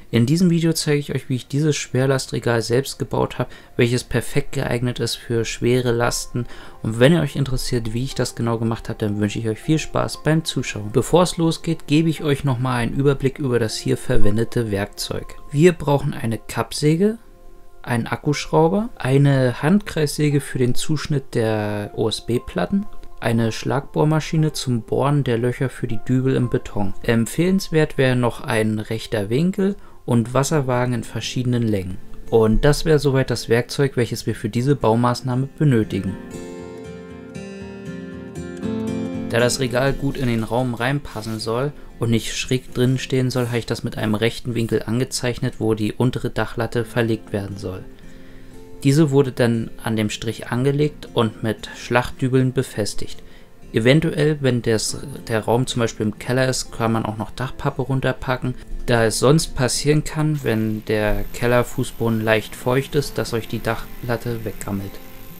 In diesem Video zeige ich euch, wie ich dieses Schwerlastregal selbst gebaut habe, welches perfekt geeignet ist für schwere Lasten. Und wenn ihr euch interessiert, wie ich das genau gemacht habe, dann wünsche ich euch viel Spaß beim Zuschauen. Bevor es losgeht, gebe ich euch nochmal einen Überblick über das hier verwendete Werkzeug. Wir brauchen eine Kappsäge, einen Akkuschrauber, eine Handkreissäge für den Zuschnitt der OSB-Platten, eine Schlagbohrmaschine zum Bohren der Löcher für die Dübel im Beton. Empfehlenswert wäre noch ein rechter Winkel und Wasserwagen in verschiedenen Längen. Und das wäre soweit das Werkzeug, welches wir für diese Baumaßnahme benötigen. Da das Regal gut in den Raum reinpassen soll und nicht schräg drin stehen soll, habe ich das mit einem rechten Winkel angezeichnet, wo die untere Dachlatte verlegt werden soll. Diese wurde dann an dem Strich angelegt und mit Schlachtdübeln befestigt. Eventuell, wenn der Raum zum Beispiel im Keller ist, kann man auch noch Dachpappe runterpacken, da es sonst passieren kann, wenn der Kellerfußboden leicht feucht ist, dass euch die Dachlatte weggammelt.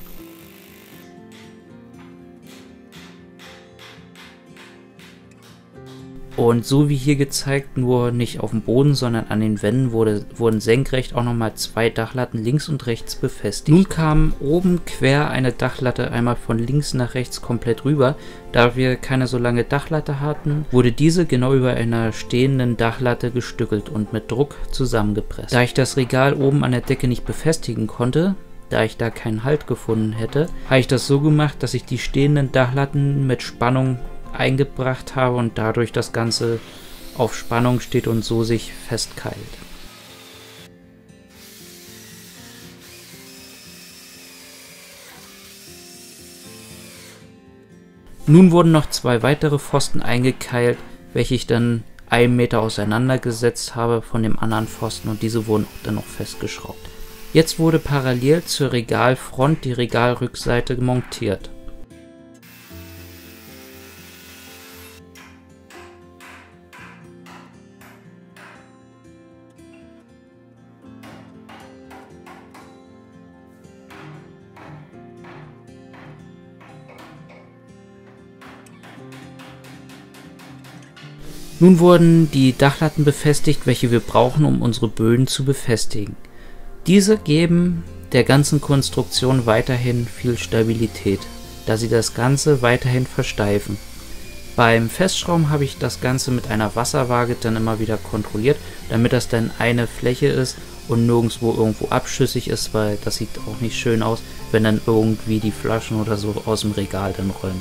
Und so wie hier gezeigt, nur nicht auf dem Boden, sondern an den Wänden wurden senkrecht auch nochmal zwei Dachlatten links und rechts befestigt. Nun kam oben quer eine Dachlatte einmal von links nach rechts komplett rüber. Da wir keine so lange Dachlatte hatten, wurde diese genau über einer stehenden Dachlatte gestückelt und mit Druck zusammengepresst. Da ich das Regal oben an der Decke nicht befestigen konnte, da ich da keinen Halt gefunden hätte, habe ich das so gemacht, dass ich die stehenden Dachlatten mit Spannung eingebracht habe und dadurch das Ganze auf Spannung steht und so sich festkeilt. Nun wurden noch zwei weitere Pfosten eingekeilt, welche ich dann 1 Meter auseinandergesetzt habe von dem anderen Pfosten, und diese wurden dann noch festgeschraubt. Jetzt wurde parallel zur Regalfront die Regalrückseite montiert. Nun wurden die Dachlatten befestigt, welche wir brauchen, um unsere Böden zu befestigen. Diese geben der ganzen Konstruktion weiterhin viel Stabilität, da sie das Ganze weiterhin versteifen. Beim Festschrauben habe ich das Ganze mit einer Wasserwaage dann immer wieder kontrolliert, damit das dann eine Fläche ist und nirgendwo irgendwo abschüssig ist, weil das sieht auch nicht schön aus, wenn dann irgendwie die Flaschen oder so aus dem Regal dann rollen.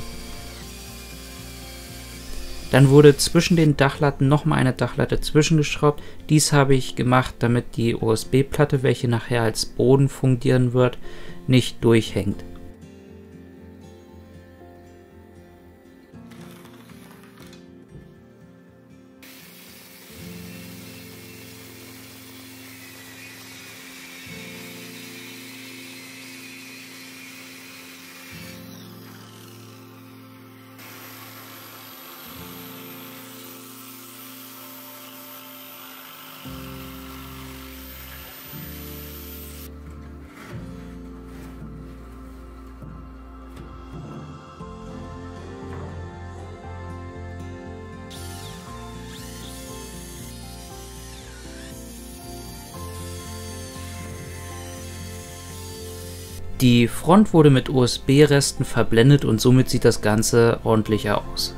Dann wurde zwischen den Dachlatten nochmal eine Dachlatte zwischengeschraubt. Dies habe ich gemacht, damit die OSB-Platte, welche nachher als Boden fungieren wird, nicht durchhängt. Die Front wurde mit OSB-Resten verblendet und somit sieht das Ganze ordentlicher aus.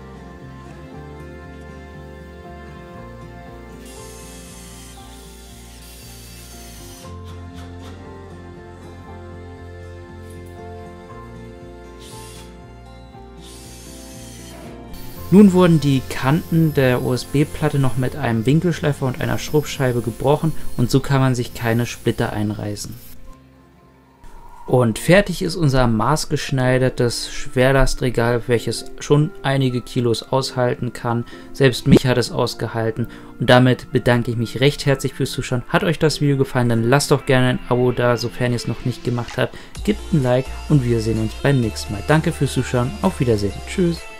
Nun wurden die Kanten der OSB-Platte noch mit einem Winkelschleifer und einer Schrubbscheibe gebrochen und so kann man sich keine Splitter einreißen. Und fertig ist unser maßgeschneidertes Schwerlastregal, welches schon einige Kilos aushalten kann. Selbst mich hat es ausgehalten. Und damit bedanke ich mich recht herzlich fürs Zuschauen. Hat euch das Video gefallen, dann lasst doch gerne ein Abo da, sofern ihr es noch nicht gemacht habt. Gebt ein Like und wir sehen uns beim nächsten Mal. Danke fürs Zuschauen, auf Wiedersehen. Tschüss.